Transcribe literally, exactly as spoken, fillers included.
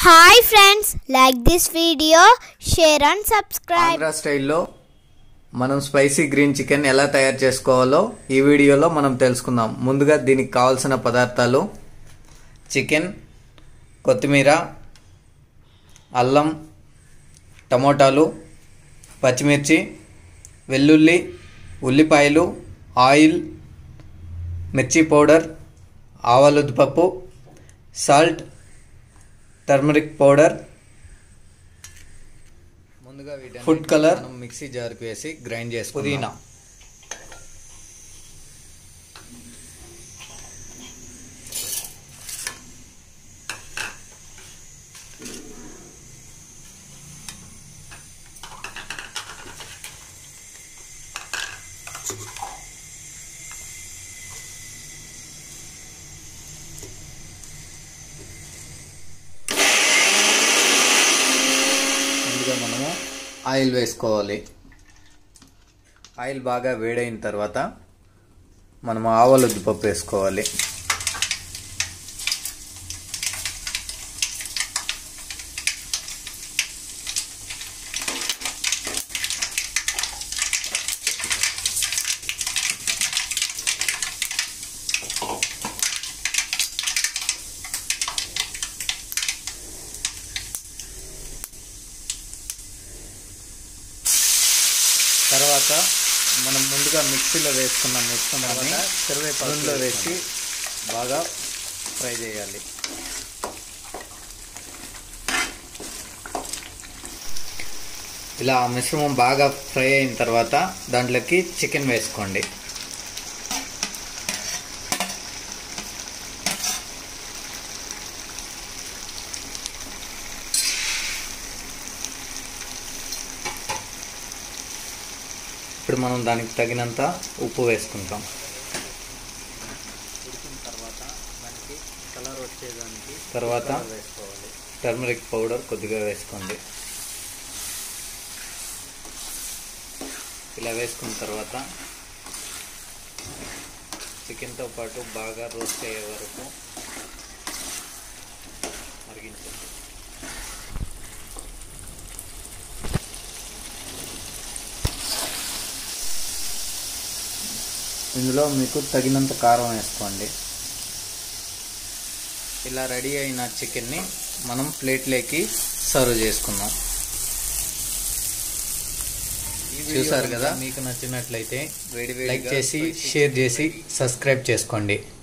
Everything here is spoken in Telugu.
Hi friends, like this video, share and subscribe. Andhra స్టైల్లో మనం స్పైసీ గ్రీన్ చికెన్ ఎలా తయారు చేసుకోవాలో ఈ వీడియోలో మనం తెలుసుకుందాం. ముందుగా దీనికి కావాల్సిన పదార్థాలు: చికెన్, కొత్తిమీర, అల్లం, టమోటాలు, పచ్చిమిర్చి, వెల్లుల్లి, ఉల్లిపాయలు, ఆయిల్, మిర్చి పౌడర్, ఆవాల ఉద్దిపప్పు, సాల్ట్, టర్మరిక్ పౌడర్, ముందుగా ఫుడ్ కలర్ మిక్సీ జార్కి వేసి గ్రైండ్ చేసి పుదీనా, మనము ఆయిల్ వేసుకోవాలి. ఆయిల్ బాగా వేడైన తర్వాత మనము ఆవాల ఉద్దిపప్పు వేసుకోవాలి. తర్వాత మనం ముందుగా మిక్సీలో వేసుకున్న మిశ్రమాన్ని కరివేపాకులో వేసి బాగా ఫ్రై చేయాలి. ఇలా ఆ మిశ్రమం బాగా ఫ్రై అయిన తర్వాత దాంట్లోకి చికెన్ వేసుకోండి. ఇప్పుడు మనం దానికి తగినంత ఉప్పు వేసుకుంటాం. ఉడికిన తర్వాత దానికి కలర్ వచ్చేదానికి తర్వాత వేసుకోవాలి. టర్మరిక్ పౌడర్ కొద్దిగా వేసుకోండి. ఇలా వేసుకున్న తర్వాత చికెన్తో పాటు బాగా రోస్ట్ అయ్యే వరకు మరిగించండి. ఇందులో మీకు తగినంత కారం వేసుకోండి. ఇలా రెడీ అయిన చికెన్ని మనం ప్లేట్లోకి సర్వ్ చేసుకుందాం. చూసారు కదా, మీకు నచ్చినట్లయితే లైక్ చేసి షేర్ చేసి సబ్స్క్రైబ్ చేసుకోండి.